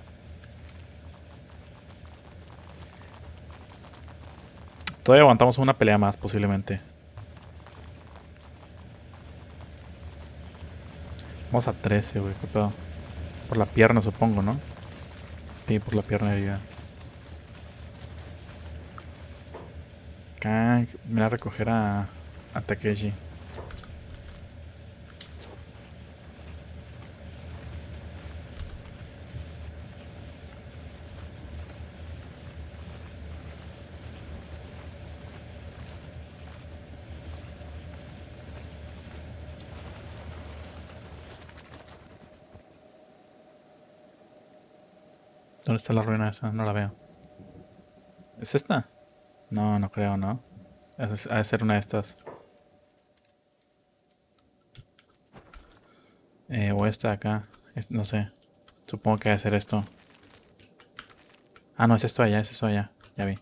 Todavía aguantamos una pelea más, posiblemente. Vamos a trece, güey, qué pedo. Por la pierna, supongo, ¿no? Sí, por la pierna herida. Acá, me a recoger a, a Takeshi. ¿Dónde está la ruina esa? No la veo. ¿Es esta? No, no creo, ¿no? Ha de ha de ser una de estas. Eh, o esta de acá. Es- no sé. Supongo que debe ser esto. Ah, no, es esto allá, es esto allá. Ya vi.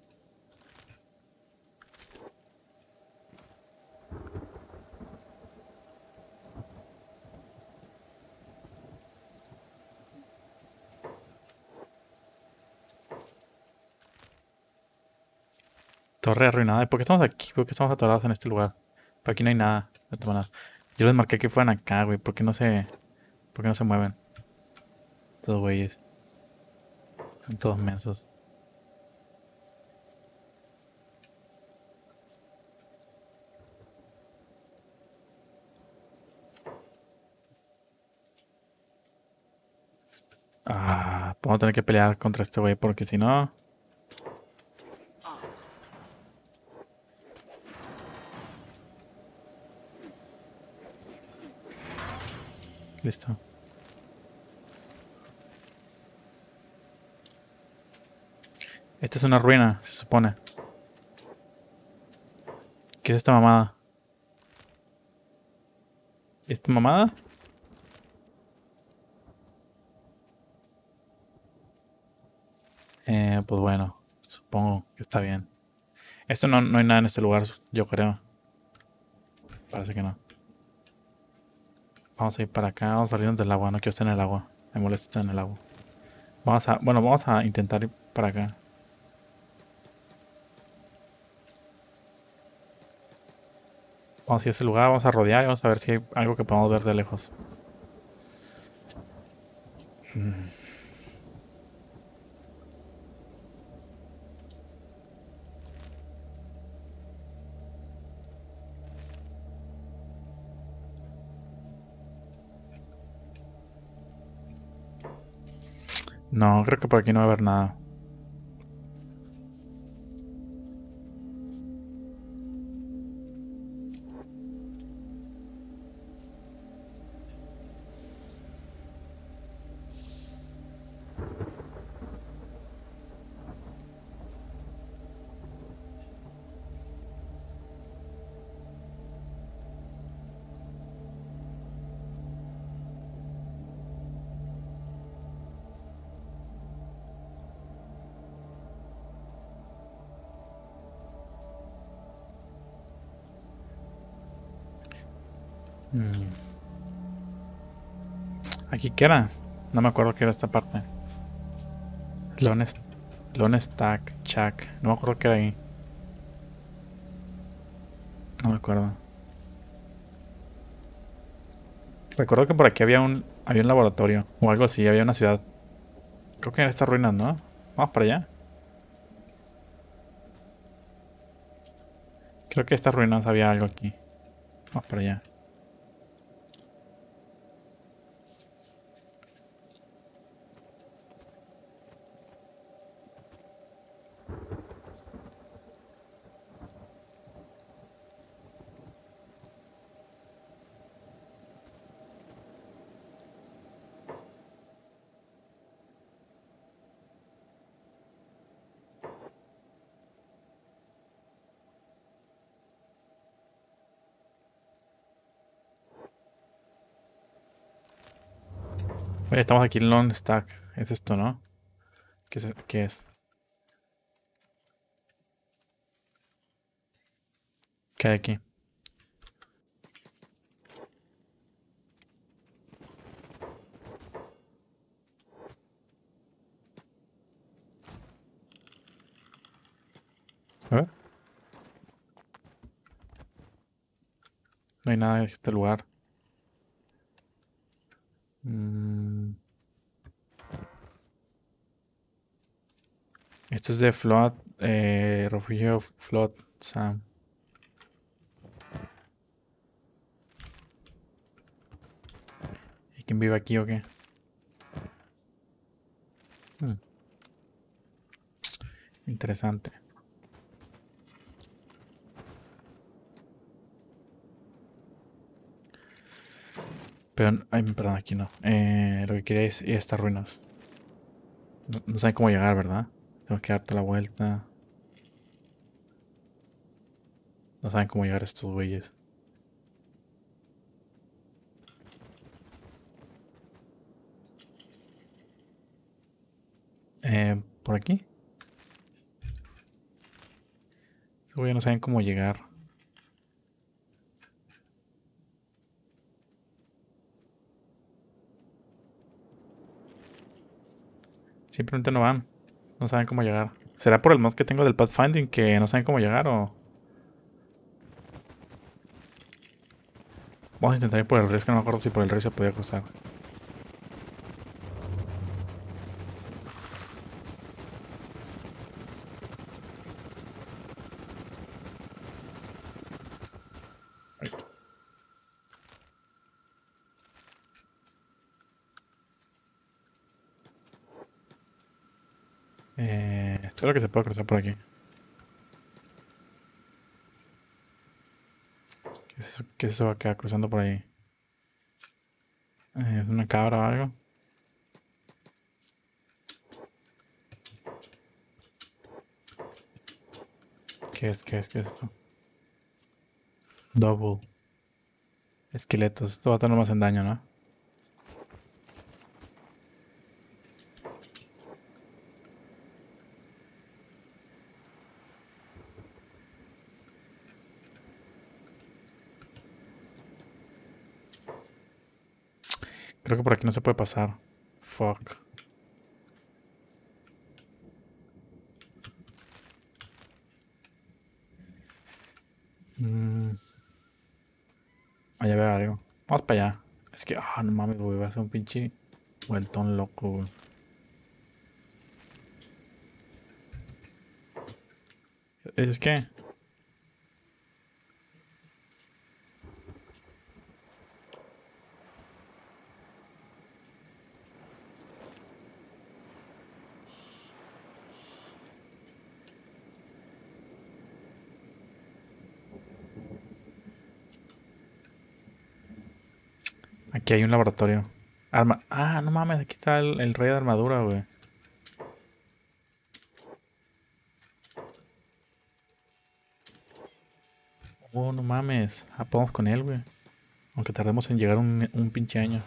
Torre arruinada. ¿Por qué estamos aquí? ¿Por qué estamos atorados en este lugar? Por aquí no hay nada. De todas maneras. Yo les marqué que fueran acá, güey. ¿Por qué no se, por qué no se mueven? Todos güeyes. Son todos mensos. Ah, vamos a tener que pelear contra este güey porque si no... Listo. Esta es una ruina, se supone. ¿Qué es esta mamada? ¿Esta mamada? Eh, pues bueno, supongo que está bien. Esto no, no hay nada en este lugar, yo creo. Parece que no. Vamos a ir para acá, vamos a salirnos del agua. No quiero estar en el agua. Me molesta estar en el agua. Vamos a, bueno, vamos a intentar ir para acá. Vamos a ir a ese lugar, vamos a rodear y vamos a ver si hay algo que podamos ver de lejos. No, creo que por aquí no va a haber nada. Mm. ¿Aquí qué era? No me acuerdo qué era esta parte. Lone, Lone Stack, Shack. No me acuerdo qué era ahí. No me acuerdo. Recuerdo que por aquí había un, había un laboratorio o algo así, había una ciudad. Creo que en estas ruinas, ¿no? Vamos para allá. Creo que en estas ruinas había algo aquí. Vamos para allá. Oye, estamos aquí en Lone Stack. Es esto, ¿no? ¿Qué es? ¿Qué es? ¿Qué hay aquí? A ver. No hay nada en este lugar. Mm, esto es de Flood. Eh, refugio Flood Sam. ¿Y quién vive aquí o qué? Mm, interesante. Pero, ay, perdón, aquí no. Eh, lo que quería es ir a estas ruinas. No, no saben cómo llegar, ¿verdad? Tengo que darte la vuelta. No saben cómo llegar a estos güeyes. Eh, ¿por aquí? Esos güeyes no saben cómo llegar. Simplemente no van. No saben cómo llegar. ¿Será por el mod que tengo del Pathfinding que no saben cómo llegar o...? Vamos a intentar ir por el río. Es que no me acuerdo si por el río se podía cruzar. Eh, espero que se pueda cruzar por aquí. ¿Qué es eso, qué es eso que va cruzando por ahí? Eh, ¿Es una cabra o algo? ¿Qué es? ¿Qué es? ¿Qué es esto? Double. Esqueletos. Esto va a tener más en daño, ¿no? Creo que por aquí no se puede pasar. Fuck. Mm, allá veo algo. Vamos para allá. Es que, ah, no mames, güey. Va a ser un pinche vueltón loco, güey. Es que, aquí hay un laboratorio. Arma. Ah, no mames, aquí está el, el rey de armadura, güey. Oh, no mames. Ah, podemos con él, güey. Aunque tardemos en llegar un, un pinche año.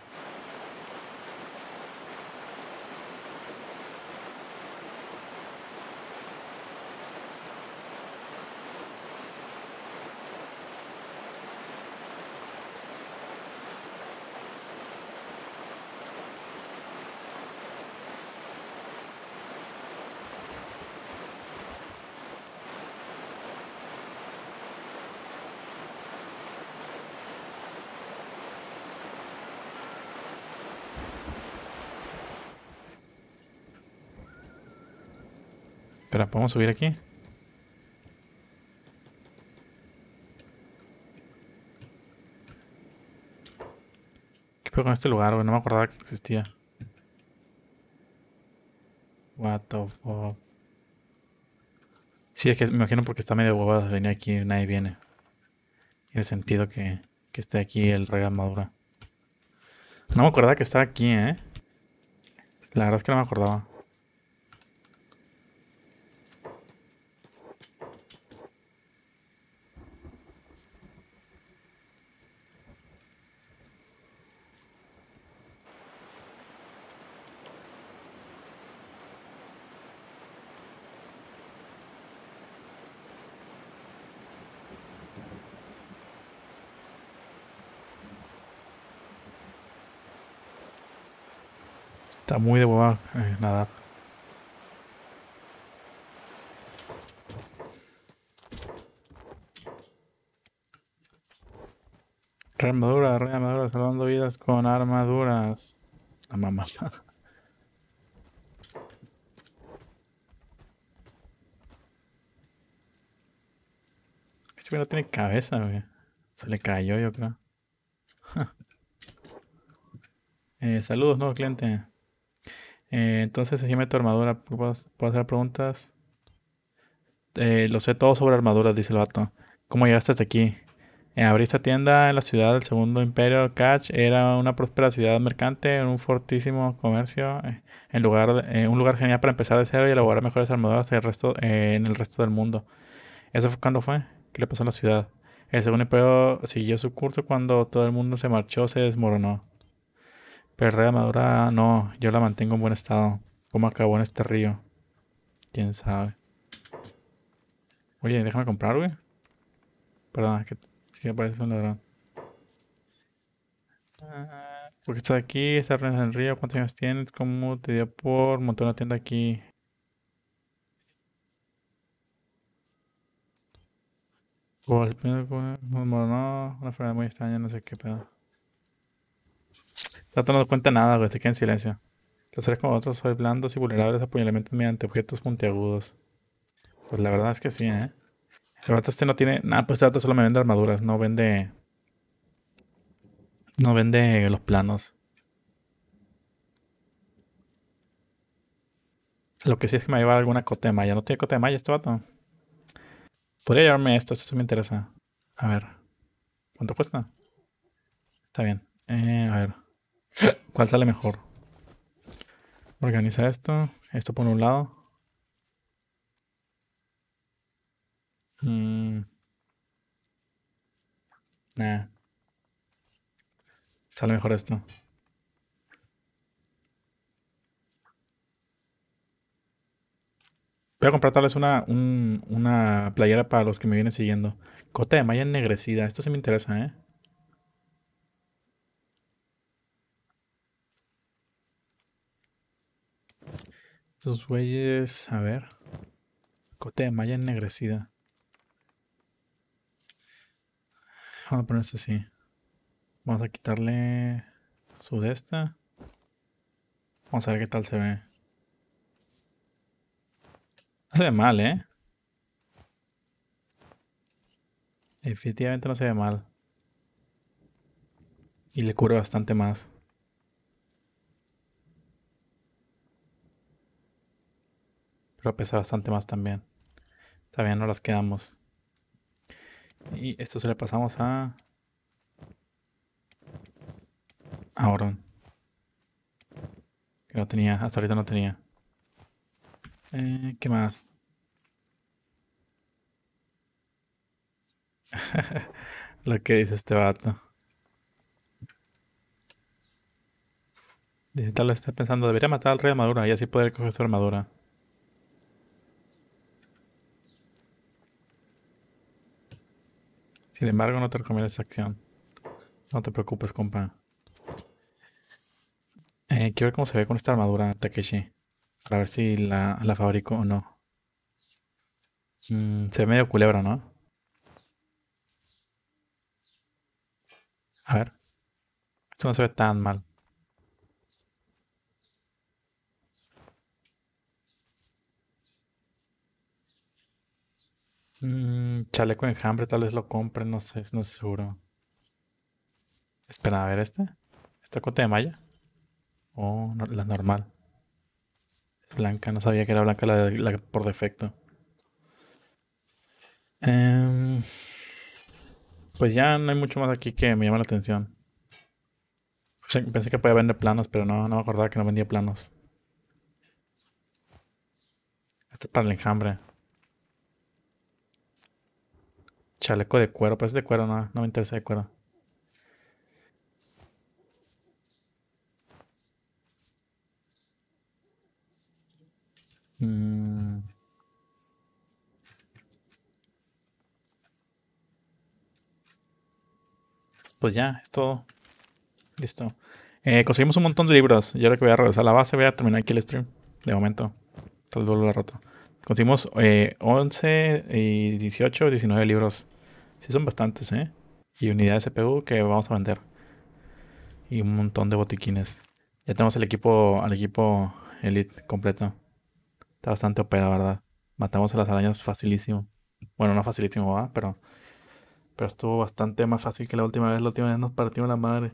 Espera, ¿podemos subir aquí? ¿Qué pedo con este lugar, güey? No me acordaba que existía. What the fuck. Sí, es que me imagino porque está medio huevado venir aquí y nadie viene. Tiene sentido que, que esté aquí el rey de armadura. No me acordaba que estaba aquí, ¿eh? La verdad es que no me acordaba. Está muy de hueva eh, nadar. Rey de armadura, rey de armadura, salvando vidas con armaduras. La mamá. Este güey no tiene cabeza, güey. Se le cayó, yo creo. Eh, saludos, nuevo cliente. Eh, entonces, encima tu armadura. ¿Puedo, puedo hacer preguntas? Eh, lo sé todo sobre armaduras, dice el vato. ¿Cómo llegaste hasta aquí? Eh, abrí esta tienda en la ciudad del Segundo Imperio. Catch era una próspera ciudad mercante, un fortísimo comercio, eh, en lugar de- eh, un lugar genial para empezar de cero y elaborar mejores armaduras el resto, eh, en el resto del mundo. ¿Eso fue cuando fue? ¿Qué le pasó a la ciudad? El Segundo Imperio siguió su curso cuando todo el mundo se marchó, se desmoronó. Pero el rey de armadura no, yo la mantengo en buen estado. cómo acabó en este río. Quién sabe. Oye, déjame comprar, güey. Perdón, es que sí me parece un ladrón. Ah, ¿por qué estás aquí? ¿Estás en el río? ¿Cuántos años tienes? ¿Cómo te dio por montar una tienda aquí? Por el pedo, güey, no, una enfermedad muy extraña, no sé qué pedo. Tato no cuenta nada, güey, se queda en silencio. Los seres como otros soy blandos y vulnerables a apuñalamientos mediante objetos puntiagudos. Pues la verdad es que sí, ¿eh? El vato este no tiene... Nada, pues este vato solo me vende armaduras, no vende... No vende los planos. Lo que sí es que me va a llevar alguna cota de malla. ¿No tiene cota de malla este vato? Podría llevarme esto, esto sí me interesa. A ver, ¿cuánto cuesta? Está bien. Eh, a ver, ¿cuál sale mejor? Organiza esto. Esto por un lado. Mm, nah, sale mejor esto. Voy a comprar tal vez una, un- una playera para los que me vienen siguiendo. Cota de malla ennegrecida. Esto sí me interesa, ¿eh? Estos güeyes... A ver. Cota de malla ennegrecida. Vamos a poner esto así. Vamos a quitarle su de esta. Vamos a ver qué tal se ve. No se ve mal, ¿eh? Definitivamente no se ve mal. Y le cubre bastante más. Pero pesa bastante más también. Está bien, no las quedamos. Y esto se le pasamos a... A Oron. Que no tenía, hasta ahorita no tenía. Eh, ¿qué más? Lo que dice este vato. Dice, tal vez está pensando, debería matar al rey de armadura y así poder coger su armadura. Sin embargo, no te recomiendo esa acción. No te preocupes, compa. Eh, quiero ver cómo se ve con esta armadura, Takeshi. Para ver si la, la fabrico o no. Mm, se ve medio culebra, ¿no? A ver. Esto no se ve tan mal. Mm, chaleco de enjambre, tal vez lo compre, no sé, no estoy seguro. Espera, a ver este. ¿Esta cota de malla? Oh, no, la normal. Es blanca, no sabía que era blanca la, de- la por defecto. Em, pues ya no hay mucho más aquí que me llama la atención. Pensé, pensé que podía vender planos, pero no, no me acordaba que no vendía planos. Este es para el enjambre. Chaleco de cuero, pues es de cuero, no, no me interesa de cuero. Mm, pues ya, es todo. Listo. Eh, conseguimos un montón de libros. Y ahora que voy a regresar a la base, voy a terminar aquí el stream. De momento. Tal vez vuelvo a rato. Conseguimos eh, once y dieciocho, diecinueve libros. Sí son bastantes, ¿eh? Y unidades C P U que vamos a vender. Y un montón de botiquines. Ya tenemos el equipo, al equipo Elite completo. Está bastante O P, la verdad. Matamos a las arañas facilísimo. Bueno, no facilísimo, ¿va? Pero, pero estuvo bastante más fácil que la última vez. La última vez nos partimos la madre.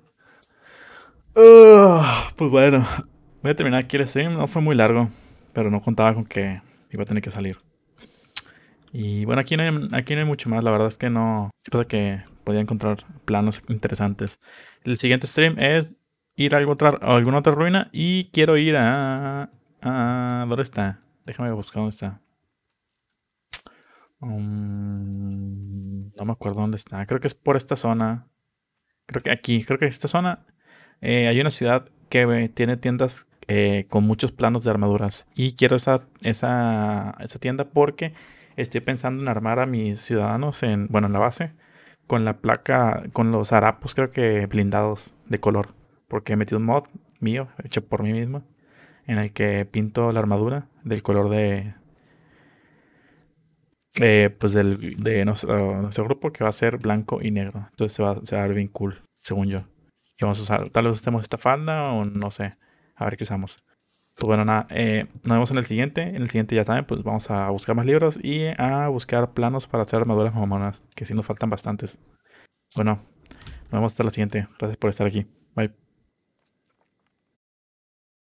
Ah, pues bueno, voy a terminar aquí el stream. No fue muy largo, pero no contaba con que iba a tener que salir. Y bueno, aquí no hay, aquí no hay mucho más. La verdad es que no. Yo pensé que podía encontrar planos interesantes. El siguiente stream es ir a alguna otra, a alguna otra ruina. Y quiero ir a, a. ¿Dónde está? Déjame buscar dónde está. Um, no me acuerdo dónde está. Creo que es por esta zona. Creo que aquí, creo que esta zona. Eh, hay una ciudad que eh, tiene tiendas eh, con muchos planos de armaduras. Y quiero esa, esa, esa tienda porque estoy pensando en armar a mis ciudadanos en, bueno, en la base, con la placa, con los harapos, creo que blindados de color. Porque he metido un mod mío, hecho por mí mismo, en el que pinto la armadura del color de, eh, pues del, de nuestro, nuestro grupo, que va a ser blanco y negro. Entonces se va, se va a ver bien cool, según yo. Y vamos a usar, tal vez usemos esta falda o no sé, a ver qué usamos. Pues bueno, nada, eh, nos vemos en el siguiente. En el siguiente, ya saben, pues vamos a buscar más libros y a buscar planos para hacer armaduras mamonas, que sí nos faltan bastantes. Bueno, nos vemos hasta la siguiente. Gracias por estar aquí. Bye.